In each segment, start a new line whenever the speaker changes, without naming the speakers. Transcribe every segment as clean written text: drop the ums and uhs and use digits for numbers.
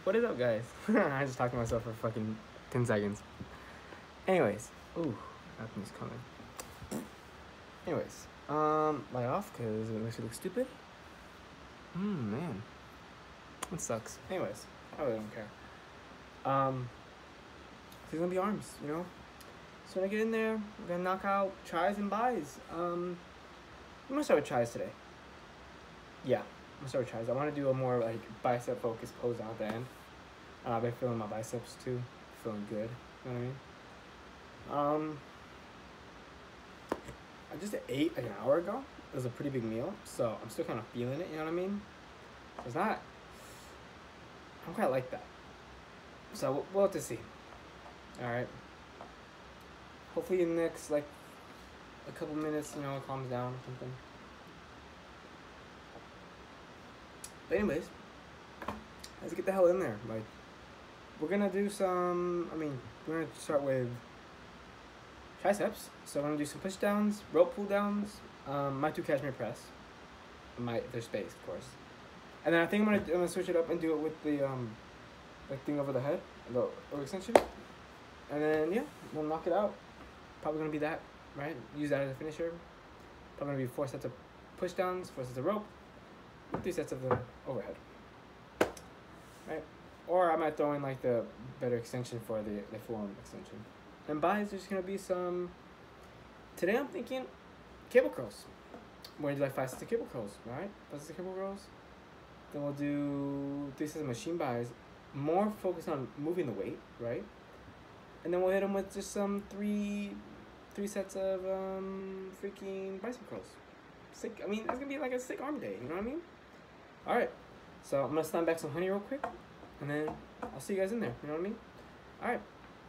What is up, guys? I just talked to myself for fucking 10 seconds. Anyways, ooh, nothing's coming. Anyways, light off because it makes you look stupid. Man, it sucks. Anyways, I really don't care. There's gonna be arms, you know. So when I get in there, we're gonna knock out tries and buys. I'm gonna start with tries today. Yeah, I'm gonna start with tries. I want to do a more like bicep focused pose out the end. I've been feeling my biceps too, feeling good. You know what I mean? I just ate like an hour ago. It was a pretty big meal, so I'm still kind of feeling it. You know what I mean? It's not. I don't quite like that. So we'll have to see. All right. Hopefully in the next like a couple minutes, you know, it calms down or something. But anyways, let's get the hell in there. Like, we're gonna do some. We're gonna start with triceps. So I'm gonna do some push downs, rope pull downs. Might do cashmere press. If there's space, of course. And then I think I'm gonna switch it up and do it with the thing over the head, the overextension. And then yeah, we'll knock it out. Probably gonna be that, right? Use that as a finisher. Probably gonna be 4 sets of push downs, 4 sets of rope, 3 sets of the overhead. Right? Or I might throw in like the better extension for the forearm extension. And buys, there's gonna be some. Today I'm thinking cable curls. We're gonna do like 5 sets of cable curls, right? 5 sets of cable curls. Then we'll do 3 sets of machine buys, more focused on moving the weight, right? And then we'll hit them with just some 3 sets of freaking bicep curls. Sick. I mean, it's gonna be like a sick arm day. You know what I mean? All right. So I'm gonna stand back some honey real quick, and then I'll see you guys in there. You know what I mean? All right.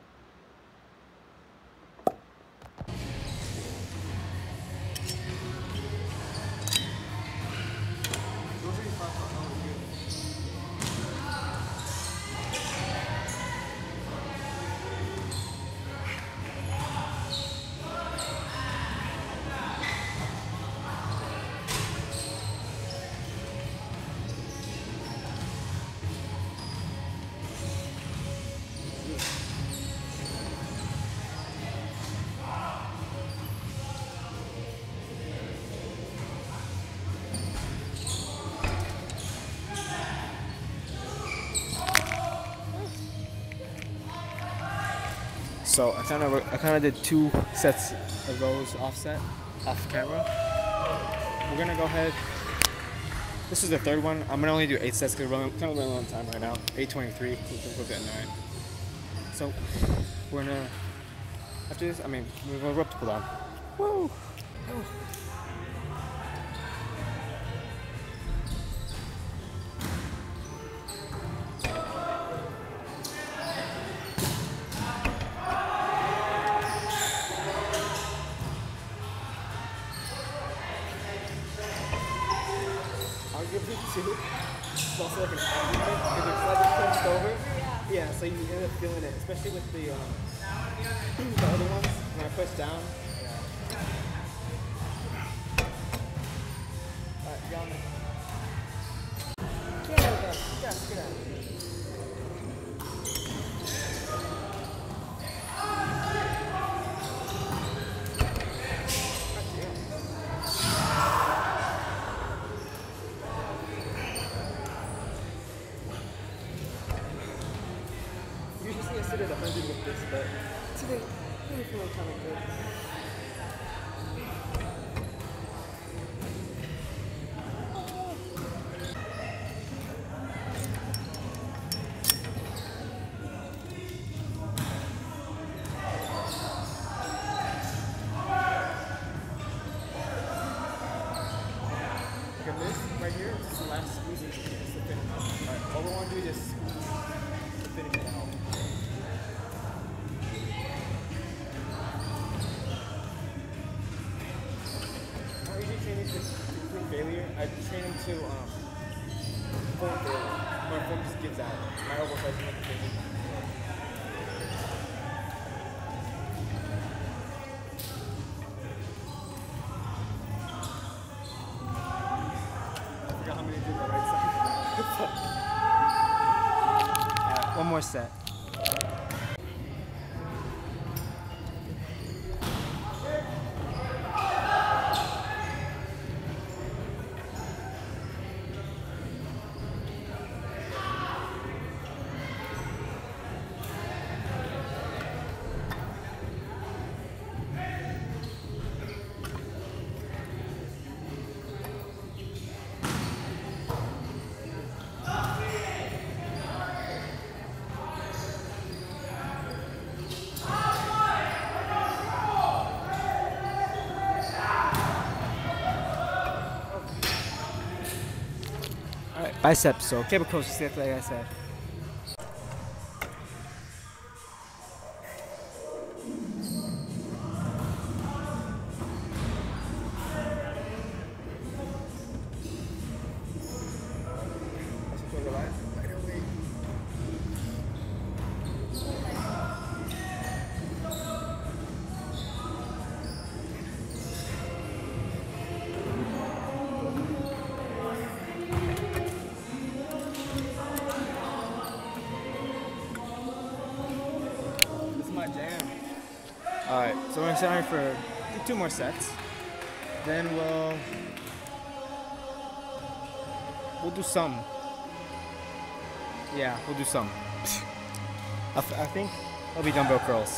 So I kind of did 2 sets of those off camera. We're gonna go ahead. This is the 3rd one. I'm gonna only do 8 sets because we're kind of running on time right now. 8:23. We'll get 9. So we're gonna after this. We're gonna rope to pull down. Woo! Oh. It's also like an argument because it's slightly crunched over. Yeah, so you end up feeling it, especially with the other ones. When I push down. Alright, get on there. Get out of there. Get out. Usually I sit at 100 with this, but today I'm feeling kind of good. Like this right here, this is the last squeezing. This is the finish. Alright, all we want to do is just finish it out. I usually train these between failure. I train them to form failure. My form just gives out. My elbow starts to make a failure. I forgot how many did the right side. One more set. Alright, biceps, so cable coach, like I said. Alright, so we're gonna start for 2 more sets. Then we'll do some. Yeah, we'll do some. I think it'll be dumbbell curls.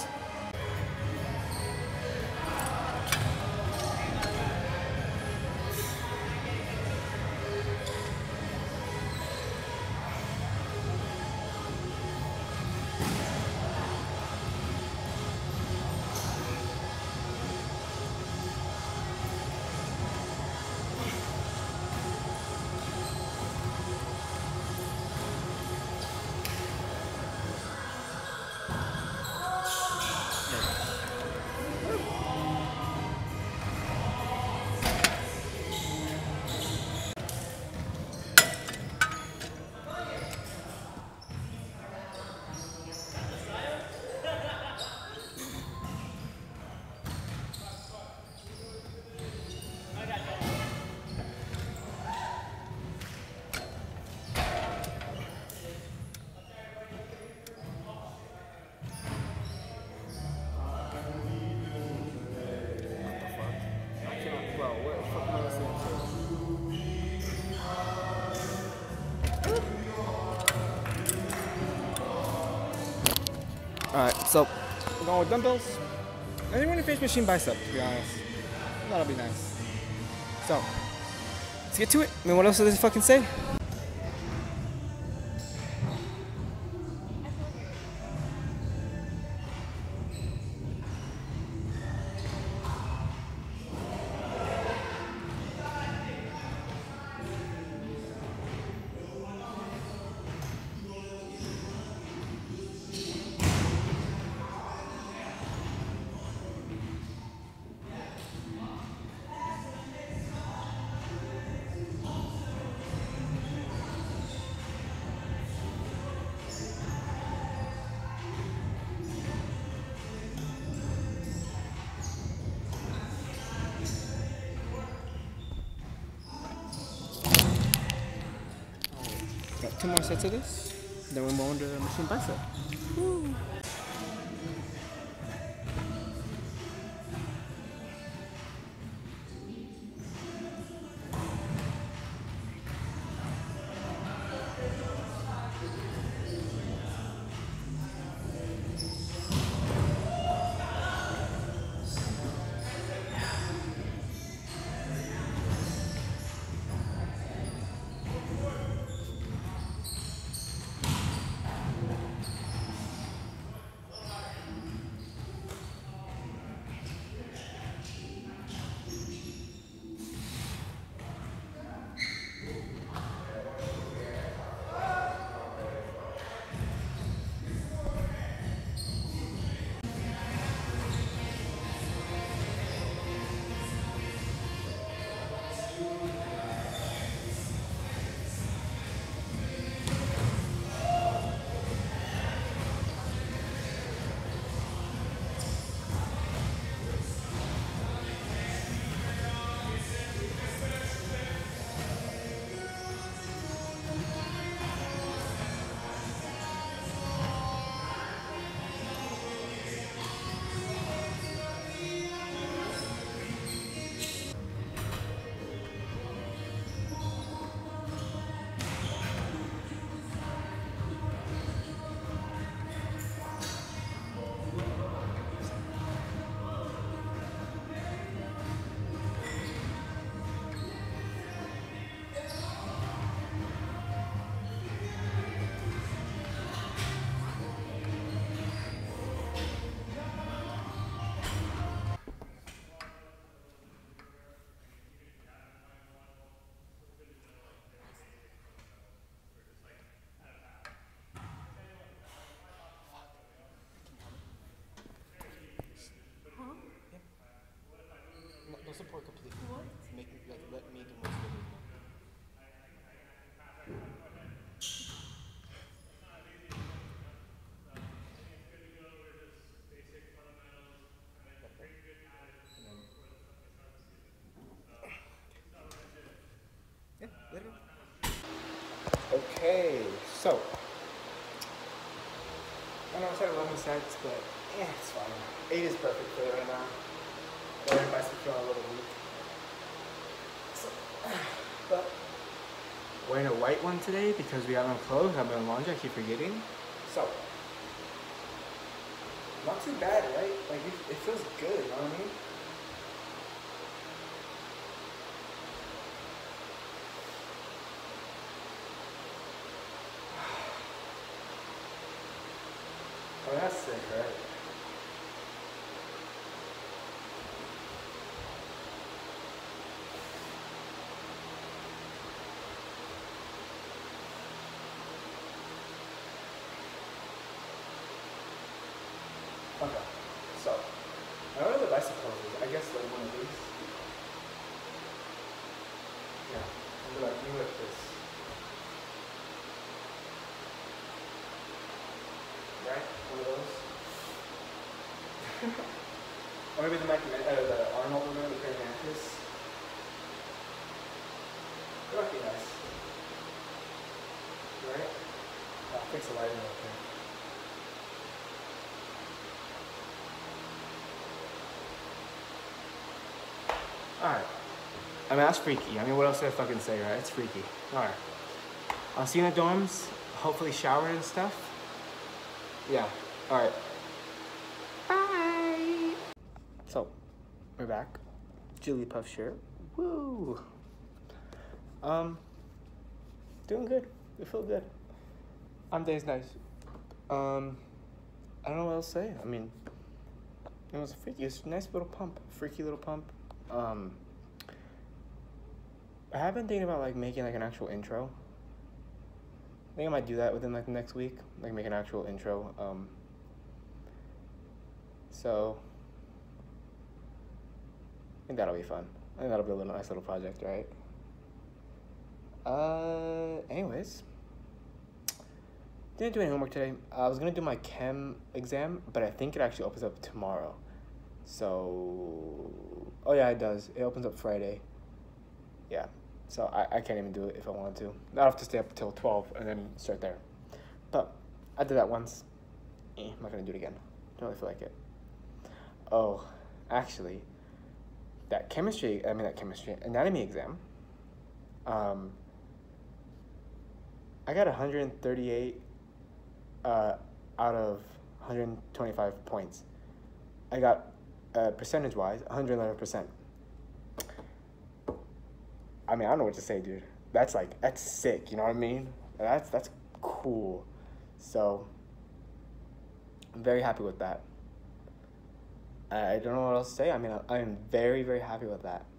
Alright, so we're going with dumbbells. I think we're gonna finish machine bicep, to be honest. That'll be nice. So, let's get to it. I mean, what else does it fucking say? Got 2 more sets of this, then we'll move on to machine bicep. Woo. So, I know I said 11 sets, but it's fine. 8 is perfect for it right now. Or if I still feel a little weak. So, but wearing a white one today because we got no clothes. I've been laundry. I keep forgetting. So, not too bad, right? Like it feels good. You know what I mean? Oh, that's sick, right? Okay, so I don't know the bicycle is. I guess like one of these. Yeah, I'll be like you with this, right? One of those. Or maybe the Arnold one, the Praying Mantis. That might be nice, right? I'll fix the lighting real quick. Alright. I mean, that's freaky. I mean, what else did I fucking say, right? It's freaky. Alright. I'll see you in the dorms. Hopefully shower and stuff. Yeah. Alright. Bye. So, we're back. Jigglypuff shirt. Woo. Doing good. We feel good. Day's nice. I don't know what else to say. I mean, it was freaky. It was a nice little pump. Freaky little pump. I have been thinking about like making like an actual intro. I think I might do that within like the next week, like make an actual intro. So I think that'll be fun. I think that'll be a nice little project, right? Anyways, didn't do any homework today. I was gonna do my chem exam, but I think it actually opens up tomorrow. So, oh yeah, it does. It opens up Friday. Yeah, so I can't even do it if I wanted to. I'll have to stay up till 12 and then start there. But I did that once. I'm not gonna do it again. Don't really feel like it. Oh, actually, anatomy exam, I got 138 out of 125 points. I got, percentage-wise, 111%. I mean, I don't know what to say, dude. That's sick, you know what I mean? That's cool. So, I'm very happy with that. I don't know what else to say. I mean, I am very, very happy with that.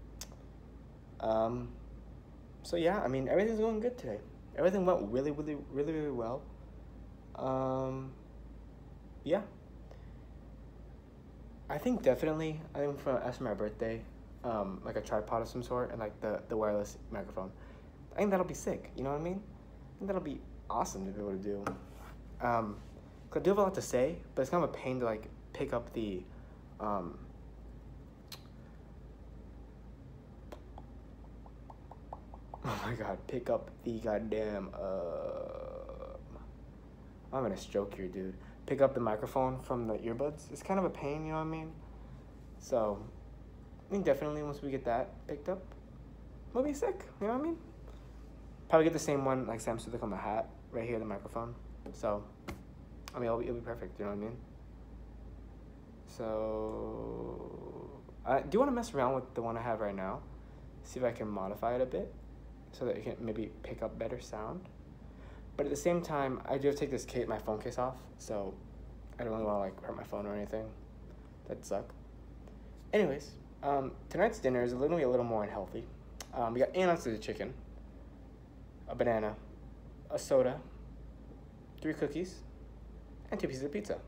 So yeah, I mean, everything's going good today. Everything went really, really, really, really well. Yeah. I think definitely, as for my birthday, like a tripod of some sort and like the wireless microphone. I think that'll be sick, you know what I mean? I think that'll be awesome to be able to do. 'Cause I do have a lot to say, but it's kind of a pain to like pick up the, oh my god, pick up the goddamn, I'm having a stroke here, dude. Pick up the microphone from the earbuds. It's kind of a pain, you know what I mean? So, I think definitely once we get that picked up, we'll be sick, you know what I mean? Probably get the same one like Sam Sudik on the hat, right here, the microphone. So, I mean, it'll be perfect, you know what I mean? So, I do want to mess around with the one I have right now. See if I can modify it a bit so that it can maybe pick up better sound. But at the same time, I do have to take my phone case off, so I don't really want to like hurt my phone or anything. That'd suck. Anyways, tonight's dinner is going to be a little more unhealthy. We got 8 ounces of chicken, a banana, a soda, 3 cookies, and 2 pieces of pizza.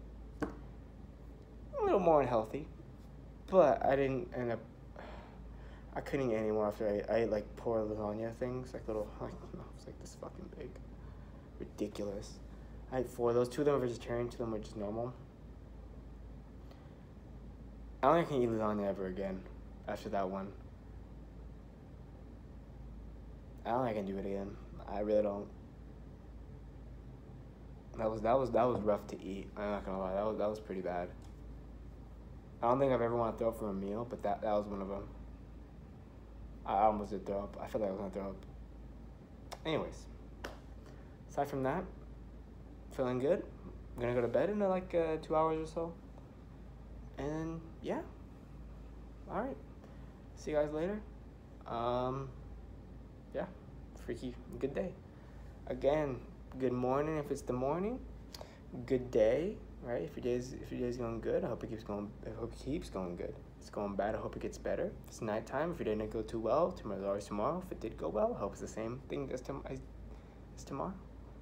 A little more unhealthy, but I didn't end up. I couldn't eat anymore after I ate like poor lasagna things, like little, like it's like this fucking big, ridiculous. I ate 4 of those. 2 of them were vegetarian, 2 of them were just normal. I don't think I can eat lasagna ever again after that one. I don't think I can do it again. I really don't. That was rough to eat. I'm not gonna lie. That was pretty bad. I don't think I've ever want to throw up from a meal, but that was one of them. I almost did throw up. I felt like I was gonna throw up. Anyways, aside from that, feeling good. I'm gonna go to bed in like 2 hours or so. And yeah. All right. See you guys later. Yeah. Freaky good day. Again, good morning if it's the morning. Good day, right? If your day's going good, I hope it keeps going good. If it's going bad, I hope it gets better. If it's nighttime, if your day didn't go too well, tomorrow's always tomorrow. If it did go well, I hope it's the same thing as tomorrow.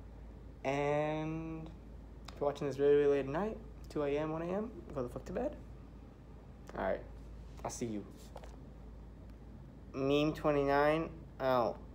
And if you're watching this really, really late at night, 2 a.m., 1 a.m., go the fuck to bed. Alright. I'll see you. Meme29 out.